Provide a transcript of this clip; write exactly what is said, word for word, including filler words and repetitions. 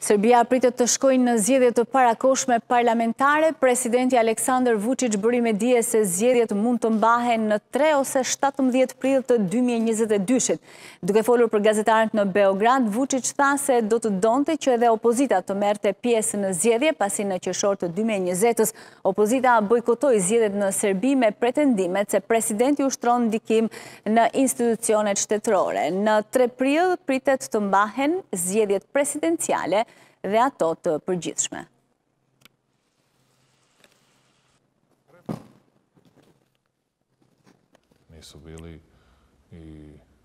Serbia pritet të shkojnë në zgjedhje të parakohshme parlamentare. Presidenti Aleksandar Vučić bëri me dije se zgjedhjet mund të mbahen në tre ose shtatëmbëdhjetë prill të dy mijë e njëzet e dyshit. Duke folur për gazetarët në Beograd, Vučić tha se do të donte që edhe opozita të merrte pjesë në zgjedhje, pasi në qershor të dy mijë e njëzetës opozita bojkotoi zgjedhjet në Serbi me pretendimet se presidenti ushtron ndikim në institucionet shtetërore. Në tre prill pritet të mbahen zgjedhjet presidenciale dhe ato të përgjithshme. Nisu bili i